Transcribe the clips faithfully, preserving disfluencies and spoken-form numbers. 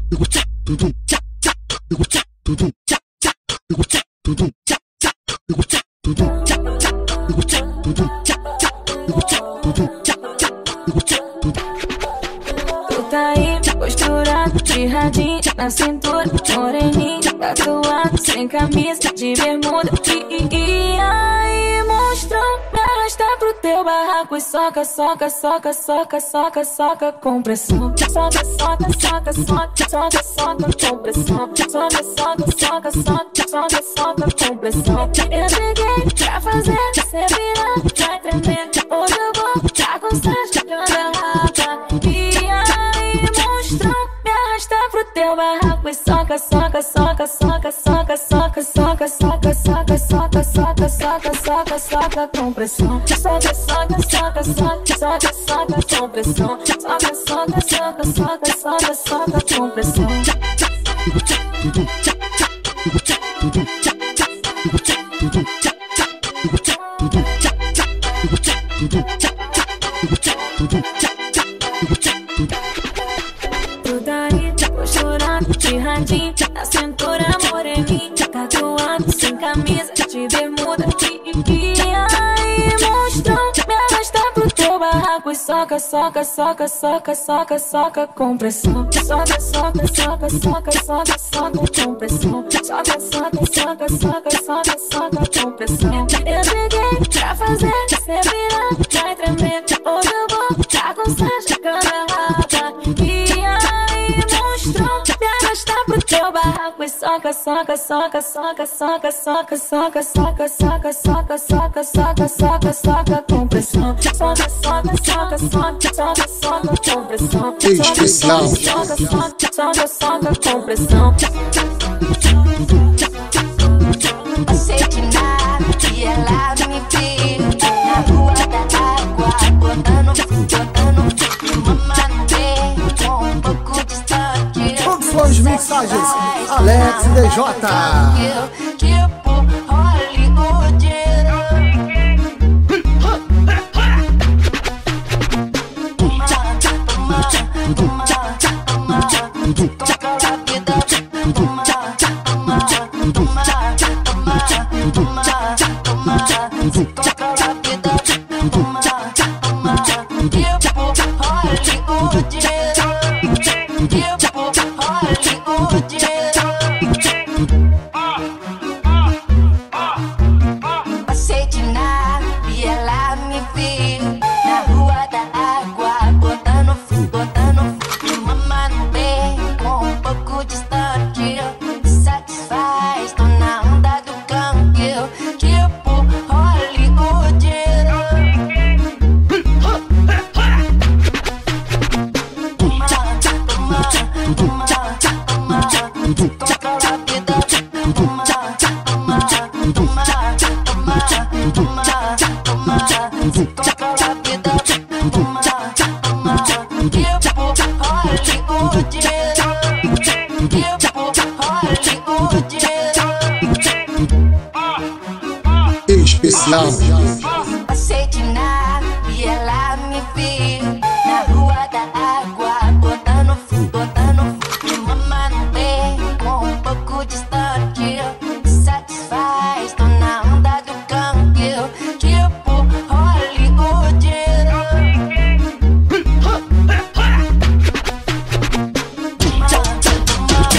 Tu tá aí, posturado, de radinho na cintura, moreninho, tatuado, sem camisa, de bermuda. E, e, e aí, monstrão, me arrasta pro teu barraco e soca, soca, soca, soca, soca, soca com pressão. Soca, soca, soca, soca, soca, soca com pressão. Soca, soca, soca, soca, soca, soca com pressão. Eu cheguei pra fazer você virar, vai tremer. Hoje eu vou tá com sede, jogando a rapa. E aí, monstrão, me arrasta pro teu barraco e soca, soca, soca, soca, soca, soca, soca, soca, soca, soca, soca, soca, soca, soca com pressão. Soca, soca, soca, soca, soca, soca com pressão. Soca, soca, soca, soca, soca, soca com pressão. Tu daí, posturado, de radinho na cintura, moreninho, tatuado, sem camisa, de bermuda. E, e aí, monstrão, me arrasta pro teu barraco e soca, soca, soca, soca, soca, soca com pressão. Soca, soca, soca, soca, soca, soca com pressão. Soca, soca, soca, soca, soca, soca com pressão. Eu cheguei pra fazer você virar, vai tremer. Hoje eu vou tá com sede, jogando a rapa. E aí, monstrão, me arrasta pro teu barraco e soca, soca, soca, soca, soca, soca, soca, soca, soca, soca, soca, soca, soca, soca com pressão. Soca, soca, soca, soca, soca, soca com pressão. Especial. Soca, soca, soca, soca com pressão. Passei de nada e ela me viu na rua da água, botando, botando, me mamando com um pouco distante. Produções, mixagens, Alex e D J. Tipo Hollywood. Toma, toma, toma, toma, toca a vida. Toma, toma, toma, toma, toma, toca a vida. Toma, toma, tipo Hollywood. Tipo Hollywood. Passei de nada e ela me viu na rua da água, botando, botando, me mamando bem com um pouco distante. Me satisfaz, tô na onda do cangue, tipo Hollywood. Toma, toma, toma, toma, toca a vida. Toma, toma, toma, toma, toma, toca a vida. Toma, toma, tipo Hollywood. Tipo Hollywood. Especial. Passei de nada e ela me viu na rua da água, botando, botando, me mamando bem com um pouco distante. Me satisfaz, tô na onda do cangue, tipo Hollywood. Toma, toma,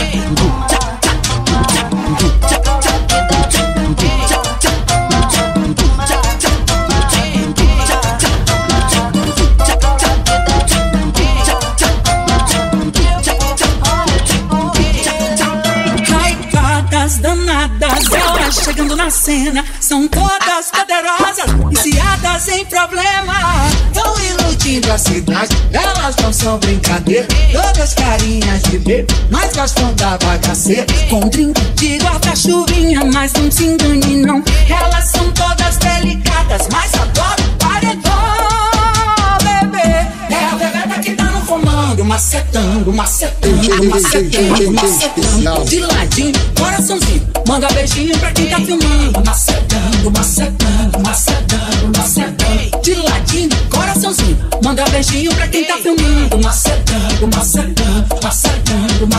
danadas, elas chegando na cena são todas poderosas, viciadas em problema. Vão iludindo a cidade, elas não são brincadeira. Todas carinhas de bebê, mas gostam da bagaceira. Com drink de guarda-chuvinha, mas não se engane não. Elas são todas delicadas, mas adoram paredão, bebê. É a bebê que tá no comando, macetando, macetando, macetando, macetando. De ladinho, coraçãozinho, manda beijinho pra quem tá filmando. Macetando, macetando, macetando, macetando. De ladinho, coraçãozinho, manda beijinho pra quem tá filmando. Macetando, macetando, macetando, macetando.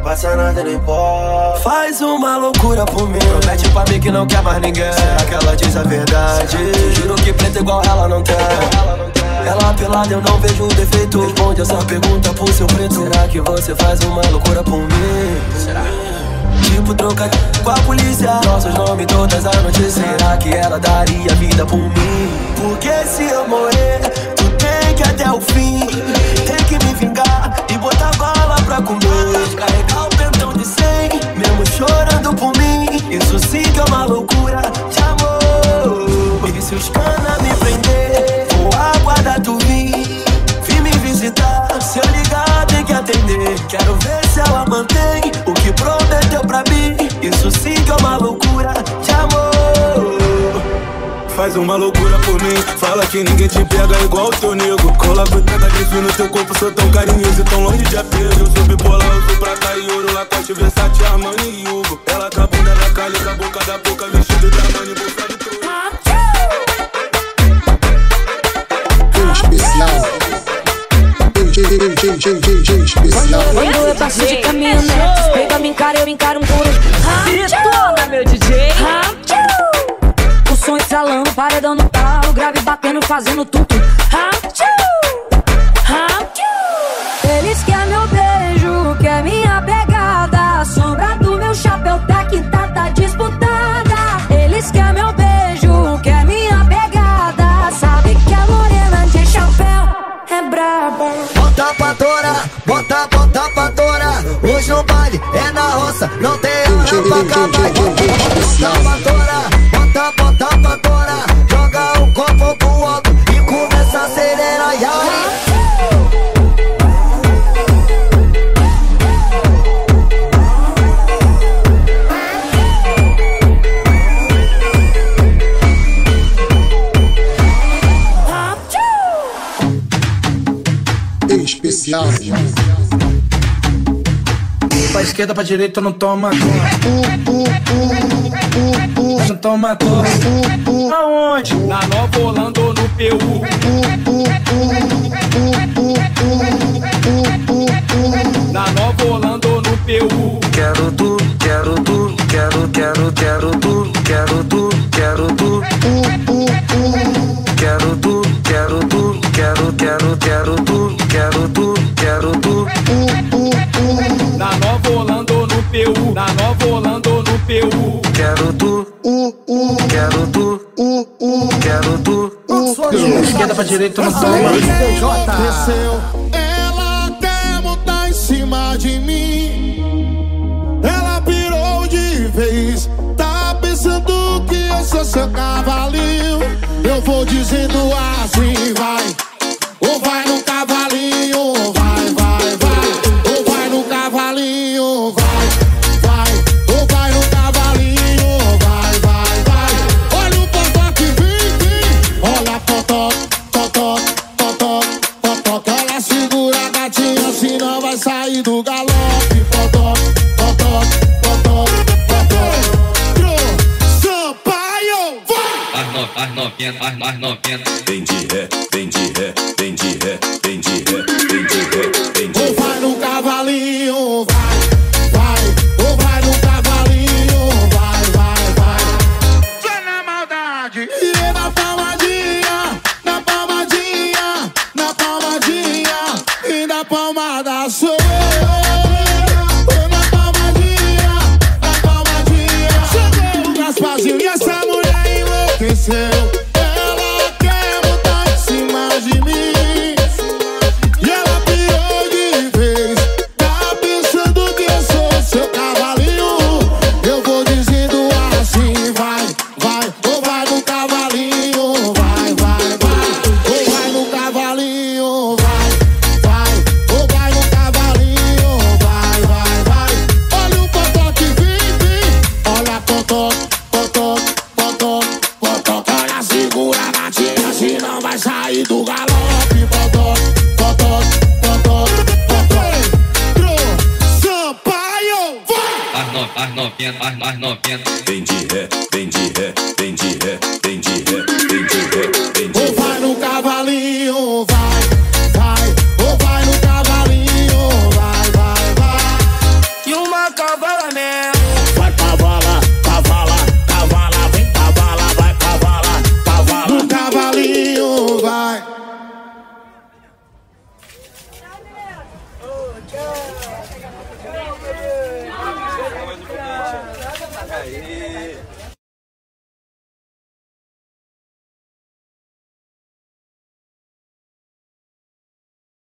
passa nada nem pó. Faz uma loucura por mim, promete pra mim que não quer mais ninguém. Será que ela diz a verdade? Juro que preto igual ela não tem. Ela pelada eu não vejo defeito. Responde essa pergunta pro seu preto. Será que você faz uma loucura por mim? Será? Tipo troca com a polícia, nossos nomes todas as notícias. Será que ela daria vida por mim? Porque se eu morrer, tu tem que ir até o fim. Tem que me vingar e botar bala pra comer. Carregar o pentão de cem, mesmo chorando por mim. Isso sim que é uma loucura de amor. E se os cana me prender, vou aguardar tu vir. Vim me visitar, se eu ligar tem que atender. Quero ver se ela mantém o que prometeu pra mim. Isso sim que é uma loucura de amor. Faz uma loucura por mim, fala que ninguém te pega igual o teu nego. Cola cuidada de fio no teu corpo, sou tão carinhoso e tão longe de apego. Eu sou bipolar, uso prata e ouro, Lacoste, Versace, Armani e Hugo. Ela com a bunda da Cali, com a boca da boca, vestido da Mani, bolsa de tudo. Especial. Especial. Quando eu passo de caminhonete, pega me encara, eu encaro um couro. Detona, meu D J. O som estralando, paredão no talo, grave batendo, fazendo tudo. Eles querem meu beijo, quer minha pegada. A sombra do meu chapéu tá que tá, tá disputada. Eles querem meu beijo, quer minha pegada. Sabe que a morena de chapéu é braba. Bota pra tora, bota, bota pra tora. Hoje no baile é na roça, não tem hora pra acabar. Bota pra tora, bota, bota pra tora. Joga um copo pro alto e começa a acelerar. E aí? Especial. Pra esquerda, pra direita, não toma. Não toma. Aonde? Na Nova Holanda ou no P U. Na Nova Holanda ou no P U. Quero tu, quero tu, quero, quero, quero tu, quero tu, quero tu. Quero tu, quero tu, quero, quero, quero tu, quero tu, quero tu. Na Nova Holanda ou no P U. Na Nova Holanda ou no P U. Quero tu, quero tu, quero tu. Esquerda pra direita, não toma. Desceu, ela quer montar em cima de mim. Ela pirou de vez, tá pensando que eu sou seu cavalinho. Eu vou dizendo assim, vai. Ou vai no cavalinho, vai, vai, vai. Ou vai no cavalinho, vai, vai. Ou vai no cavalinho, vai, vai, vai. Olha o potó que vem, vem. Olha potó, potó, potó, potó. Ela segura a gatinha, senão vai sair do galope. Potó, potó, potó, potó. Sampaio, vai. As no, as novinhas, as, as novinhas. Vem de ré, vem de ré, vem de ré, vem de ré, vem de ré, vem de ré. Ou vai no cavalinho, vai, vai. Ou vai no cavalinho, vai, vai, vai. Só na maldade. E na palmadinha, na palmadinha, na palmadinha. E na palmada sou eu. Ou na palmadinha, na palmadinha. Chegou o Gasparzinho e essa mulher enlouqueceu. Ela quer botar em cima de mim. E ela pirou de vez, tá pensando que eu sou seu cavalinho. Eu vou dizendo assim, vai, vai. Ou vai no cavalinho, vai, vai, vai. Ou vai no cavalinho, vai, vai. Ou vai no cavalinho, vai, vai, vai. Olha o potó que vem, vem. Olha potó, potó, potó, potó. Olha, segura a gatinha, senão vai sair do galope. Potó, potó, potó, potó. Sampaio, vai. As no, as novinhas, as, as novinhas. Vem de ré, vem de ré, vem de ré, vem de ré, vem de ré, vem de ré. Ou vai no cavalinho, vai, vai. Ou vai no cavalinho, vai, vai, vai. E o aí.